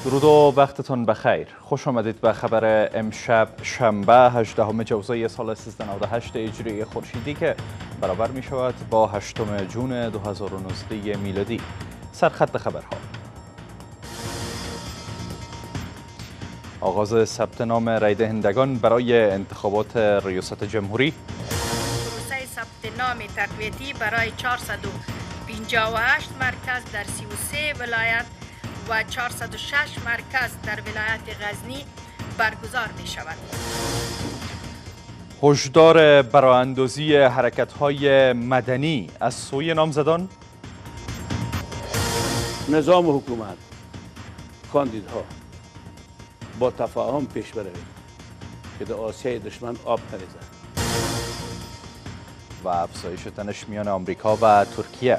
درود و وقتتون بخیر. خوش آمدید به خبر امشب شنبه 18 جوزای سال 1398 هجری خورشیدی که برابر می شود با 8 جون 2019 میلادی. سرخط خبرها: آغاز ثبت نام رای دهندگان برای انتخابات ریاست جمهوری. پروسه ثبت نام تقویتی برای 458 مرکز در 33 ولایت و 406 مرکز در ولایت غزنی برگزار می شود. هشدار برای اندازی حرکت‌های مدنی از سوی نامزدان. نظام حکومت کاندیدها با تفاهم پیش بروید که در آسیای دشمن آب نریزد. و افزایش تنش میان امریکا و ترکیه.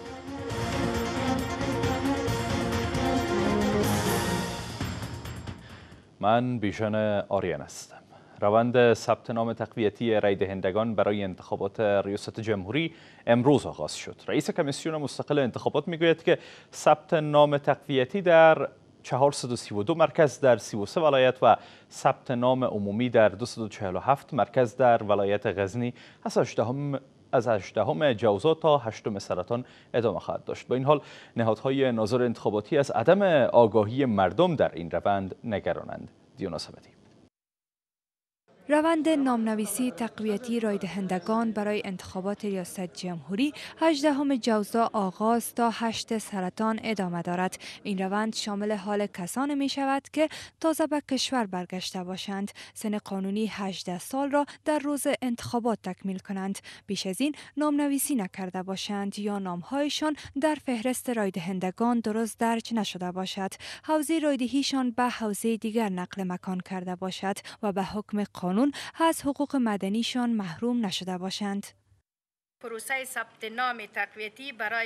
من بیژن آریانا هستم. روند ثبت نام تقویتی رای دهندگان برای انتخابات ریاست جمهوری امروز آغاز شد. رئیس کمیسیون مستقل انتخابات میگوید که ثبت نام تقویتی در 432 مرکز در 33 ولایت و ثبت نام عمومی در 247 مرکز در ولایت غزنی از 18 جوزا تا 8 سرطان ادامه خواهد داشت. با این حال نهادهای ناظر انتخاباتی از عدم آگاهی مردم در این روند نگرانند. دیونا صمدی. روند نامنویسی تقویتی رای دهندگان برای انتخابات ریاست جمهوری 18 جوزا آغاز تا 8 سرطان ادامه دارد. این روند شامل حال کسانی می شود که تازه به کشور برگشته باشند، سن قانونی 18 سال را در روز انتخابات تکمیل کنند، بیش از این نامنویسی نکرده باشند یا نامهایشان در فهرست رای دهندگان درست درج نشده باشد، حوزه رایدهیشان به حوزه دیگر نقل مکان کرده باشد و به حکم قانون از حقوق مدنیشان محروم نشده باشند. پروسه ثبت نام تقویتی برای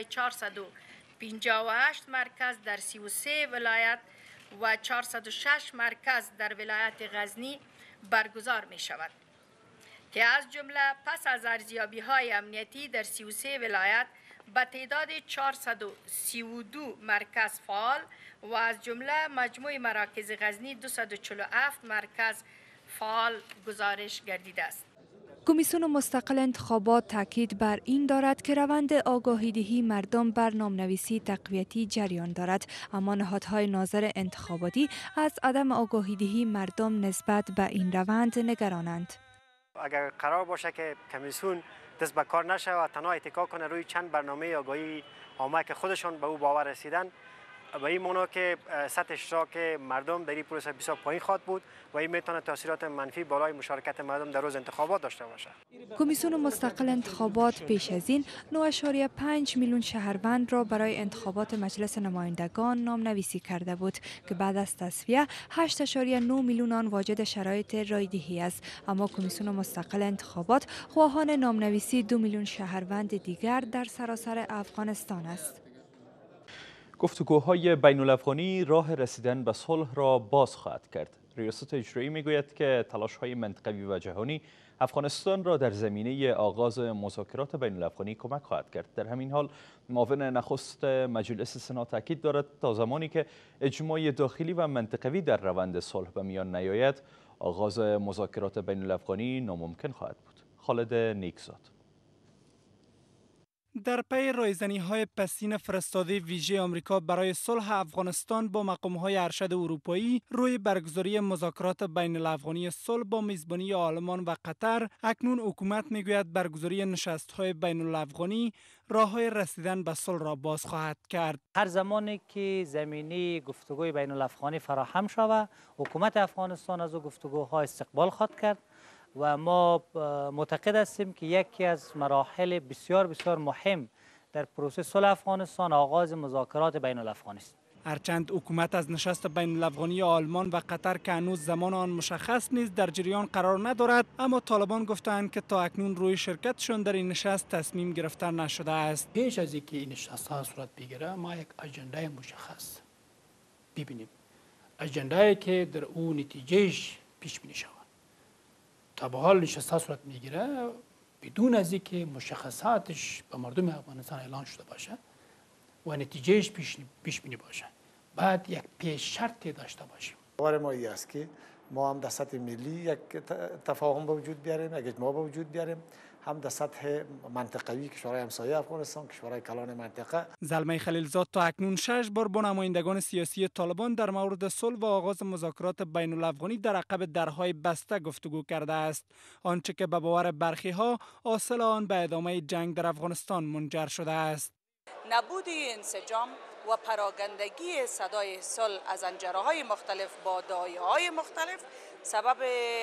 458 مرکز در 33 ولایت و 406 مرکز در ولایت غزنی برگزار می شود که از جمله پس از ارزیابی های امنیتی در 33 ولایت به تعداد 432 مرکز فعال و از جمله مجموع مراکز غزنی 247 مرکز فعال گزارش گردیده است. کمیسیون مستقل انتخابات تاکید بر این دارد که روند آگاهی دهی مردم بر نامنویسی تقویتی جریان دارد، اما نهادهای ناظر انتخاباتی از عدم آگاهی دهی مردم نسبت به این روند نگرانند. اگر قرار باشه که کمیسیون دست به کار نشه و تنها اتکا کنه روی چند برنامه آگاهی عامه که خودشان به او باور رسیدن، به این معنا که سطح اشتراک مردم در این پروسه بسیار پایین خواهد بود و این میتونه تاثیرات منفی بالای مشارکت مردم در روز انتخابات داشته باشد. کمیسیون مستقل انتخابات پیش از این 9.5 میلیون شهروند را برای انتخابات مجلس نمایندگان نامنویسی کرده بود که بعد از تصفیه 8.9 میلیون آن واجد شرایط رایدهی است، اما کمیسیون مستقل انتخابات خواهان نامنویسی 2 میلیون شهروند دیگر در سراسر افغانستان است. گفتگوهای بین الافغانی راه رسیدن به صلح را باز خواهد کرد. ریاست اجرایی میگوید که تلاش‌های منطقوی و جهانی افغانستان را در زمینه آغاز مذاکرات بین الافغانی کمک خواهد کرد. در همین حال معاون نخست مجلس سنا تاکید دارد تا زمانی که اجماع داخلی و منطقوی در روند صلح به میان نیاید، آغاز مذاکرات بین الافغانی ناممکن خواهد بود. خالد نیکزاد. در پی رایزنی‌های پسین فرستاده ویژه آمریکا برای صلح افغانستان با مقام‌های ارشد اروپایی روی برگزاری مذاکرات بین الافغانی صلح با میزبانی آلمان و قطر، اکنون حکومت میگوید برگزاری نشست‌های بین الافغانی راه‌های رسیدن به صلح را باز خواهد کرد. هر زمانی که زمینه گفتگوی بین الافغانی فراهم شود، حکومت افغانستان از گفتگوها استقبال خواهد کرد و ما معتقد هستیم که یکی از مراحل بسیار بسیار مهم در پروسه صلح افغانستان آغاز مذاکرات بین الافغانی است. هرچند حکومت از نشست بین الافغانی آلمان و قطر که هنوز زمان آن مشخص نیست در جریان قرار ندارد، اما طالبان گفتند که تا اکنون روی شرکتشان در این نشست تصمیم گرفته نشده است. پیش از اینکه این نشست ها صورت بگیره ما یک اجنده مشخص ببینیم، اجنده‌ای که در اون نتیجهش پیش بینی شود. تا به حال نشست صورت میگیره بدون از اینکه مشخصاتش به مردم افغانستان اعلان شده باشه و نتیجهش پیش بینی باشه. باید یک پیش شرطی داشته باشیم. باور ما این است که ما هم در سطح ملی یک تفاهم به وجود بیاریم، یک اجماع به وجود بیاریم، هم در سطح منطقوی کشورهای همسایه افغانستان، کشورهای کلان منطقه. زلمه خلیلزاد تا اکنون 6 بار با نمایندگان سیاسی طالبان در مورد صلح و آغاز مذاکرات بین الافغانی در عقب درهای بسته گفتگو کرده است، آنچه که به باور برخی ها حاصل آن به ادامه جنگ در افغانستان منجر شده است. نبود انسجام و پراگندگی صدای صلح از انجرهای مختلف با دایه‌های مختلف سبب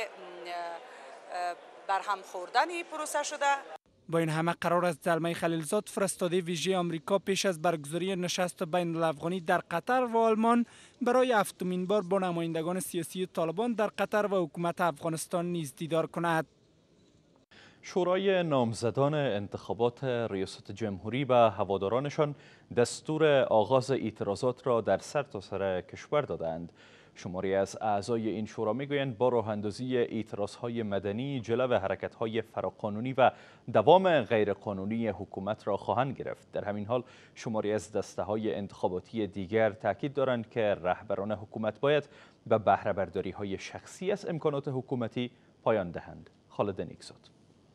برهم خوردن پروسه شده. با این همه قرار است زلمه خلیلزاد فرستاده ویژه آمریکا پیش از برگزاری نشست بین الافغانی در قطر و آلمان برای هفتمین بار با نمایندگان سیاسی طالبان در قطر و حکومت افغانستان نیز دیدار کند. شورای نامزدان انتخابات ریاست جمهوری و هوادارانشان دستور آغاز اعتراضات را در سرتاسر کشور دادند. شماری از اعضای این شورا میگویند با راه اندازی اعتراضهای مدنی جلو حرکت‌های فراقانونی و دوام غیرقانونی حکومت را خواهند گرفت. در همین حال شماری از دسته‌های انتخاباتی دیگر تاکید دارند که رهبران حکومت باید به بهره برداری‌های شخصی از امکانات حکومتی پایان دهند. خالد نیکزاد.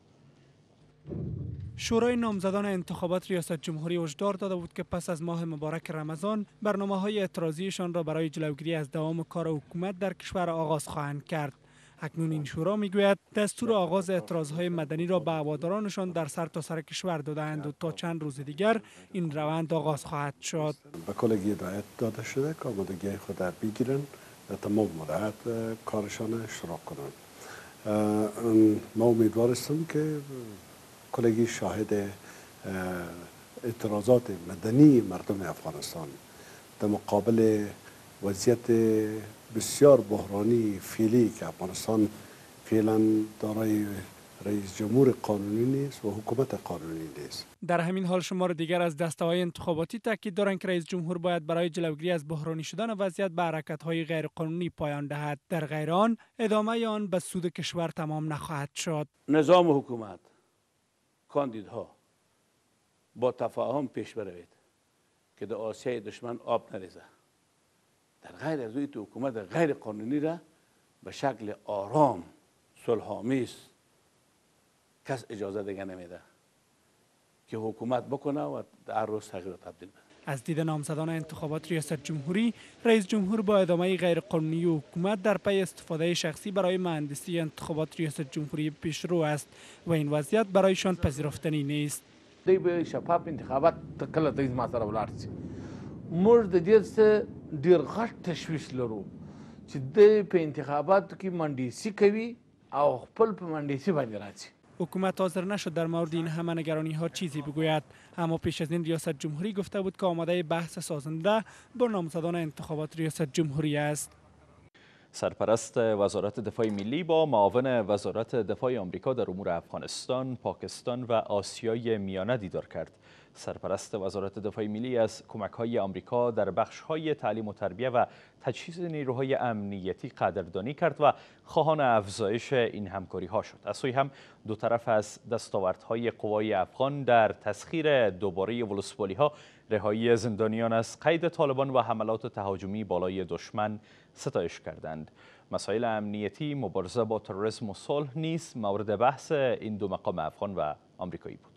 شورای نامزدان انتخابات ریاست جمهوری هشدار داده بود که پس از ماه مبارک رمضان برنامه‌های اعتراضیشان را برای جلوگیری از دوام کار حکومت در کشور آغاز خواهند کرد. اکنون این شورا میگوید دستور آغاز اعتراضهای مدنی را به هوادارانشان در سرتاسر کشور دادند و تا چند روز دیگر این روند آغاز خواهد شد. به کلگی هدایت داده شده که آمادگی خود را بگیرند و تمام مدت کارشان شروع کنند. ما امیدوار هستیم که کلگی شاهد اعتراضات مدنی مردم افغانستان در مقابل وضعیت بسیار بحرانی فعلی که افغانستان فعلا دارای رئیس جمهور قانونی نیست و حکومت قانونی نیست. در همین حال شمار دیگر از دسته‌های انتخاباتی تاکید دارند که رئیس جمهور باید برای جلوگیری از بحرانی شدن وضعیت به حرکت‌های غیرقانونی پایان دهد. در غیر آن ادامه آن به سود کشور تمام نخواهد شد. نظام حکومت کاندیدها با تفاهم پیش بروید که در آسیای دشمن آب نریزه. در غیر از تو حکومت غیر قانونی را به شکل آرام صلح‌آمیز کس اجازه دیگه نمیده که حکومت بکنه و در روز تغییر تبدیل بده. از دید نامزدان انتخابات ریاست جمهوری، رئیس جمهور با ادامه غیرقانونی حکومت در پی استفاده شخصی برای مهندسی انتخابات ریاست جمهوری پیشرو است و این وضعیت برایشان پذیرفتنی نیست. دی به شفاف انتخابات کله د ما سره ولاړ شي موږ د دې څه ډیر غټ تشویش لرو چې د په انتخاباتو کې مندیسی کوي او خپل په مندیسی باندې راځي. حکومت حاضر نشد در مورد این همه نگرانی ها چیزی بگوید، اما پیش از این ریاست جمهوری گفته بود که آماده بحث سازنده با نامزدان انتخابات ریاست جمهوری است. سرپرست وزارت دفاع ملی با معاون وزارت دفاع آمریکا در امور افغانستان، پاکستان و آسیای میانه دیدار کرد. سرپرست وزارت دفاع ملی از کمک‌های آمریکا در بخش‌های تعلیم و تربیه و تجهیز نیروهای امنیتی قدردانی کرد و خواهان افزایش این همکاری‌ها شد. از سوی هم دو طرف از دستاوردهای قوای افغان در تسخیر دوباره ولسوالی‌ها، رهایی زندانیان از قید طالبان و حملات تهاجمی بالای دشمن ستایش کردند. مسائل امنیتی، مبارزه با تروریسم و صلح نیز مورد بحث این دو مقام افغان و آمریکایی بود.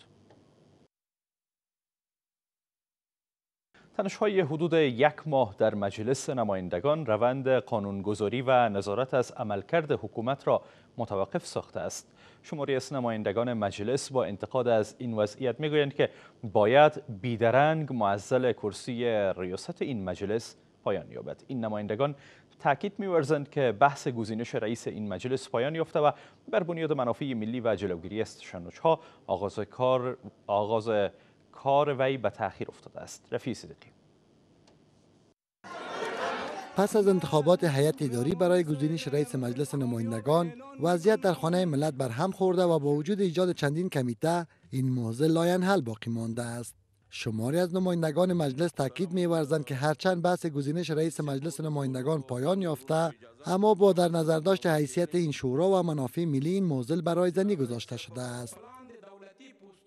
تنش‌های حدود یک ماه در مجلس نمایندگان روند قانونگذاری و نظارت از عملکرد حکومت را متوقف ساخته است. شماری از نمایندگان مجلس با انتقاد از این وضعیت می‌گویند که باید بیدرنگ معزل کرسی ریاست این مجلس پایان یابد. این نمایندگان تاکید می‌ورزند که بحث گزینش رئیس این مجلس پایان یافته و بر بنیاد منافع ملی و جلوگیری از تشنج‌ها آغاز کار وی به تأخیر افتاده است. رفیع صدیقی. پس از انتخابات هیئت اداری برای گزینش رئیس مجلس نمایندگان، وضعیت در خانه ملت برهم خورده و با وجود ایجاد چندین کمیته، این موضوع لاینحل باقی مانده است. شماری از نمایندگان مجلس تاکید می‌ورزند که هرچند بحث گزینش رئیس مجلس نمایندگان پایان یافته، اما با در نظر داشت حیثیت این شورا و منافع ملی این موضوع برای زنی گذاشته شده است.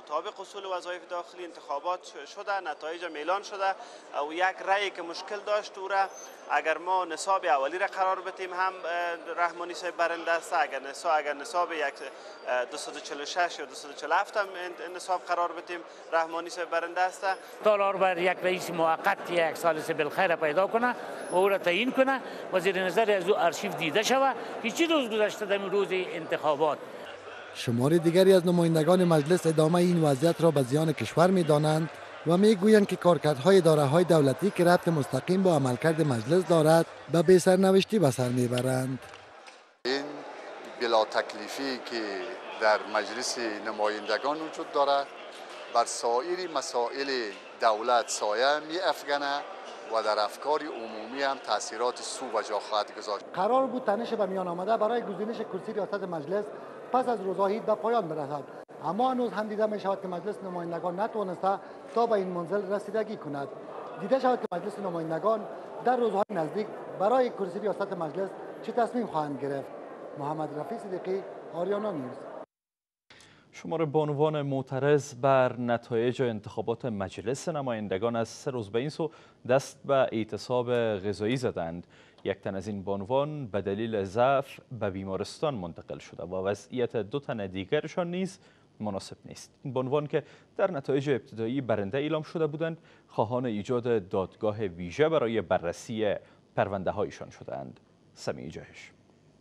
مطابق اصول وظایف داخلی انتخابات شده، نتایج میلان شده و یک رأی که مشکل داشت او را اگر ما نصاب اولی را قرار بدیم هم رحمانی صاحب برنده است، اگر نصاب 246 یا 247 هم نصاب قرار بدیم رحمانی صاحب برنده است. تالار بر یک رئیس موقت یک ثالث بالخیر پیدا کنه و او را تعیین کنه و زیر نظر از او آرشیو دیده شود که چی روز گذشته در روز انتخابات. شمار دیگری از نمایندگان مجلس ادامه این وضعیت را به زیان کشور می‌دانند و میگویند که کارکردهای اداره‌های دولتی که ربط مستقیم با عملکرد مجلس دارد به بی‌سرنوشتی به سر میبرند. این بلا تکلیفی که در مجلس نمایندگان وجود دارد بر سایر مسائل دولت سایه می‌افکنه و در افکار عمومی هم تاثیرات سو و جا خواهد گذاشت. قرار بود تنش به میان آمده برای گزینش کرسی ریاست مجلس پس از روزهای به پایان برسد، اما هنوز هم دیده می شود که مجلس نمایندگان نتوانسته تا به این منزل رسیدگی کند. دیده شود که مجلس نمایندگان در روزهای نزدیک برای کرسی ریاست مجلس چه تصمیم خواهند گرفت. محمد رفیع صدیقی، آریانا نیوز. شمار بانوان معترض بر نتایج انتخابات مجلس نمایندگان از 3 روز به این سو دست به اعتصاب غذایی زدند. یک تن از این بانوان به دلیل ضعف به بیمارستان منتقل شده و وضعیت 2 تن دیگرشان نیز مناسب نیست. این بانوان که در نتایج ابتدایی برنده اعلام شده بودند، خواهان ایجاد دادگاه ویژه برای بررسی پرونده هایشان شدند. سمیع جهش.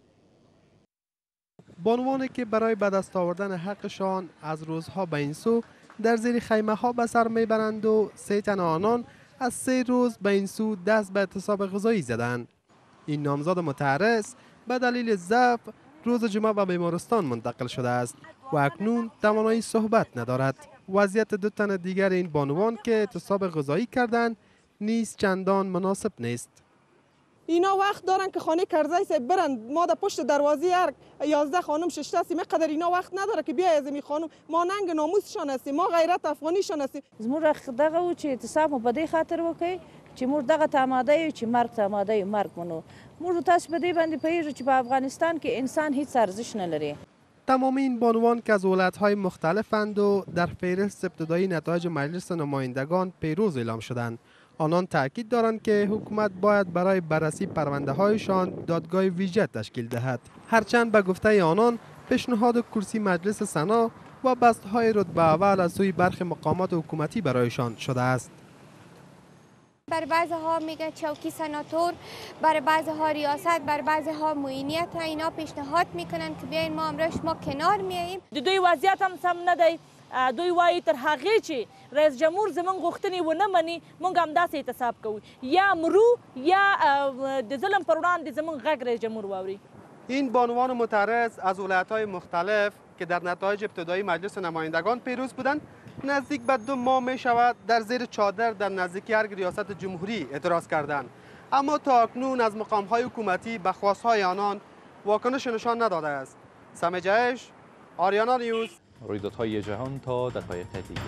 بانوانی که برای به دست آوردن حقشان از روزها به این سو در زیر خیمه ها به سر میبرند و 3 تن آنان از 3 روز به این سو دست به اعتصاب غذایی زدند. این نامزد متعرض به دلیل ضعف روز جمعه به بیمارستان منتقل شده است و اکنون توانایی صحبت ندارد. وضعیت 2 تن دیگر این بانوان که اعتصاب غذایی کردند نیز چندان مناسب نیست. اینا وقت دارن که خانه کرزی صاحب برن، ما در پشت دروازه هر 11 خانم 6 تا مقدر اینا وقت نداره که بیا از می خانم، ما ننگ ناموسشان هستیم، ما غیرت افغانیشان هستیم. زموږ دغه و چې اعتصاب مو په دې خاطر وکړي چې موږ دغه ته آماده یو چې مرګ ته آماده یو، مرګ منو. موږ تاسو په دې باندې پوهیږو چې په افغانستان کې انسان هیڅ ارزش نه لري. تمام این بانوان که از ولایت‌های مختلفند و در فهرست ابتدایی نتایج مجلس نمایندگان پیروز اعلام شدند. آنان تاکید دارند که حکومت باید برای بررسی پرونده هایشان دادگاه ویژه تشکیل دهد. هرچند به گفته آنان پیشنهاد کرسی مجلس سنا و بستهای رتبه اول از سوی برخی مقامات حکومتی برایشان شده است. برای بعضی ها میگه چوکی سناتور، برای بعضی ها ریاست، برای بعضی ها معینیت، اینا پیشنهاد میکنن که بیاین ما امروز ما کنار میاییم. دوی وضعیت هم سم نه دی. دوی وایي تر هغې چې رئیس جمهور زمونږ غوښتنې ونه مني موږ همداسې اعتصاب کوو، یا مرو یا د ظلم پر وړاندې زمونږ غږ رئیس جمهور واوري. این بانوان معترض از ولایت‌های مختلف که در نتایج ابتدایی مجلس نمایندگان پیروز بودند نزدیک به 2 ماه می شود در زیر چادر در نزدیکی ارگ ریاست جمهوری اعتراض کردند، اما تا اکنون از مقام‌های حکومتی به خواست‌های آنان واکنش نشان نداده است. سمیع جهش، آریانا نیوز. رویدادهای جهان تا دقایق دیگر.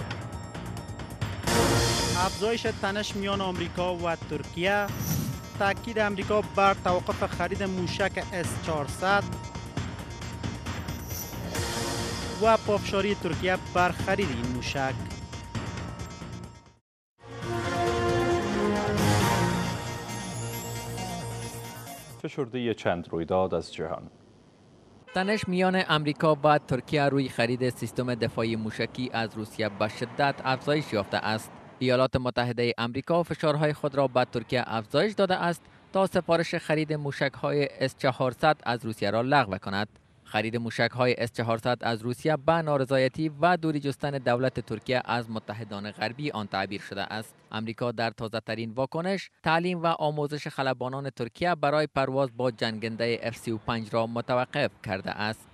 افزایش تنش میان آمریکا و ترکیه، تاکید آمریکا بر توقف خرید موشک S-400 و پافشاری ترکیه بر خرید این موشک. فشرده چند رویداد از جهان. تنش میان امریکا و ترکیه روی خرید سیستم دفاعی موشکی از روسیه به شدت افزایش یافته است. ایالات متحده امریکا فشارهای خود را به ترکیه افزایش داده است تا سفارش خرید موشک‌های S-400 از روسیه را لغو کند. خرید موشک‌های S-400 از روسیه به نارضایتی و دوری جستن دولت ترکیه از متحدان غربی آن تعبیر شده است. امریکا در تازه‌ترین واکنش تعلیم و آموزش خلبانان ترکیه برای پرواز با جنگنده F-35 را متوقف کرده است.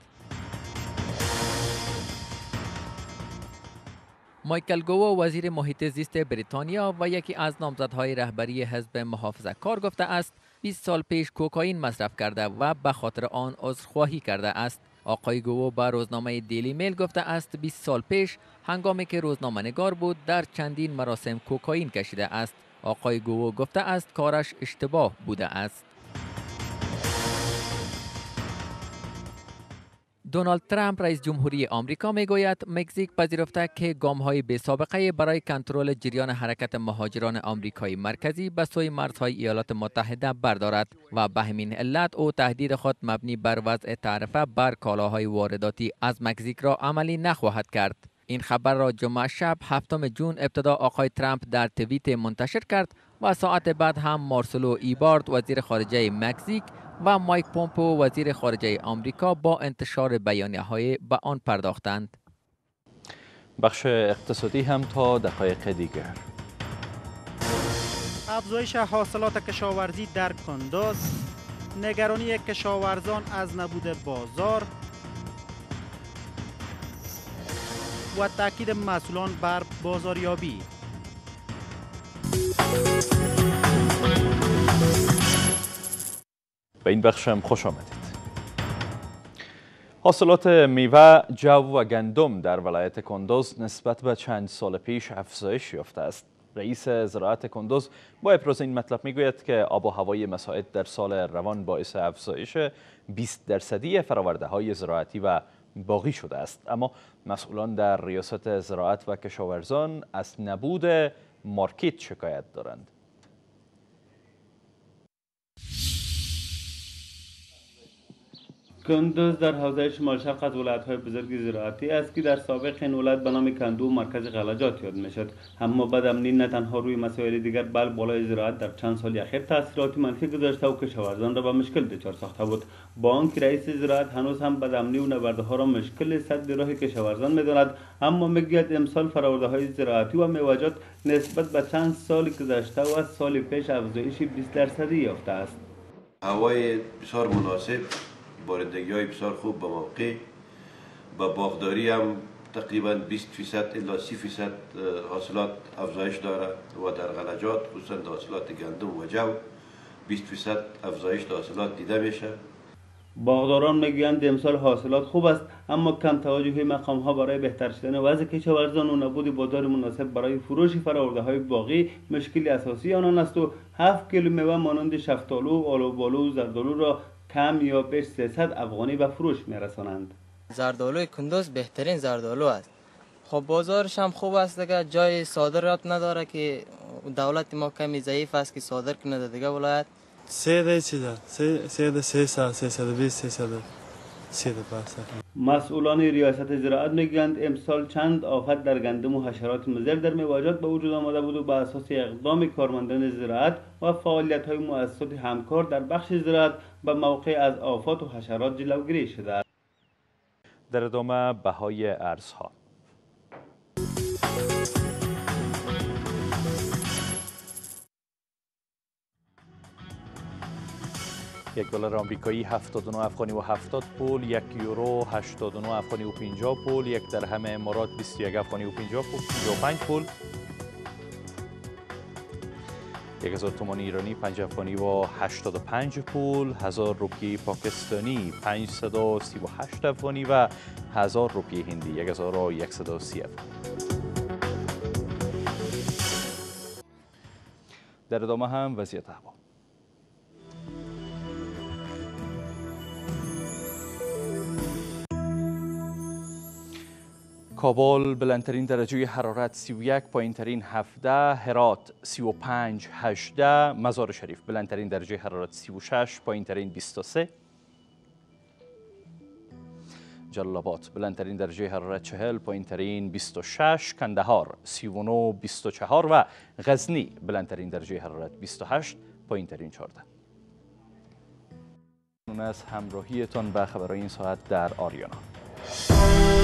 مایکل گوو وزیر محیط زیست بریتانیا و یکی از نامزدهای رهبری حزب محافظه‌کار گفته است 20 سال پیش کوکائین مصرف کرده و به خاطر آن عذرخواهی کرده است. آقای گوو به روزنامه دیلی میل گفته است 20 سال پیش هنگامی که روزنامه‌نگار بود در چندین مراسم کوکائین کشیده است. آقای گوو گفته است کارش اشتباه بوده است. دونالد ترامپ رئیس جمهوری آمریکا میگوید مکزیک پذیرفته که گام‌های بی‌سابقه برای کنترل جریان حرکت مهاجران آمریکایی مرکزی به سوی مرزهای ایالات متحده بردارد و به همین علت او تهدید خود مبنی بر وضع تعرفه بر کالاهای وارداتی از مکزیک را عملی نخواهد کرد. این خبر را جمعه شب 7 جون ابتدا آقای ترامپ در توییت منتشر کرد و ساعت بعد هم مارسلو ایبارد وزیر خارجه مکزیک و مایک پومپو وزیر خارجه آمریکا با انتشار بیانیه‌های به آن پرداختند. بخش اقتصادی هم تا دقایق دیگر. افزایش حاصلات کشاورزی در کندوز، نگرانی کشاورزان از نبود بازار و تاکید مسئولان بر بازاریابی. به این بخش هم خوش آمدید. حاصلات میوه، جو و گندم در ولایت کندوز نسبت به چند سال پیش افزایش یافته است. رئیس زراعت کندوز با ابراز این مطلب میگوید که آب و هوای مساعد در سال روان باعث افزایش 20% فراورده های زراعتی و باقی شده است. اما مسئولان در ریاست زراعت و کشاورزان از نبود مارکت شکایت دارند. کندوز در حوزه شمال شرق از ولایت‌های بزرگ زراعتی است که در سابق این ولایت به نام کندو مرکز غلجات یاد میشد. اما بدامنی نه تنها روی مسائل دیگر بل بالای زراعت در چند سال اخیر تاثیرات منفی گذاشته و کشاورزان را به مشکل دچار ساخته بود. با آنکه رئیس زراعت هنوز هم بدامنی و نبردها را مشکل سد راه کشاورزان میداند، اما میگوید امسال فراورده‌های زراعتی و میوه‌جات نسبت به چند سال گذشته و از سال پیش افزایش 20% یافته است. هوای بسیار مناسب، بارندگی‌های بسیار خوب به موقع، با باغداری هم تقریبا 20% الی 30% حاصلات افزایش دارد و در غلجات خصوصا در حاصلات گندم و جو 20% افزایش در حاصلات دیده میشه. باغداران میگویند امسال حاصلات خوب است، اما کم توجهی مقام‌ها برای بهتر شدن وضع کشاورزان و نبود بازار مناسب برای فروش فراورده‌های باقی مشکل اساسی آنان است و 7 کیلو میوه مانند شفتالو، آلوبالو و زردالو را کم یا بیش 300 افغانی به فروش میرسانند. زردالوی کندوز بهترین زردالو است. خب بازارش هم خوب است دیگه، جای صادرات نداره که دولت ما کمی ضعیف است که صادر کنه در دیگه ولایت. 320 مسئولان ریاست زراعت میگویند امسال چند آفت در گندم و حشرات مضر در میوه‌جات به وجود آمده بود و به اساس اقدام کارمندان زراعت و فعالیت‌های مؤسسات همکار در بخش زراعت به موقع از آفات و حشرات جلوگیری شده است. در ادامه بهای ارزها. $1 آمریکایی 79 افغانی و 70 پول، 1 یورو 89 افغانی و 50 پول، 1 درهم امارات 21 افغانی و 55 پول، 1000 تومان ایرانی 5 افغانی و 85 پول، 1000 روپیه پاکستانی 538 افغانی و 1000 روپیه هندی 1130 افغانی. در ادامه هم وضعیت هوا. کابل بلندترین درجه حرارت 31، پایینترین 17، هرات 35 18، مزار شریف بلندترین درجه حرارت 36، پایینترین 23، جلال آباد بلندترین درجه حرارت 40، پایینترین 26، کندهار 39 24 و غزنی بلندترین درجه حرارت 28، پایینترین 14. ممنون از همراهیتان به خبرهای این ساعت در آریانا.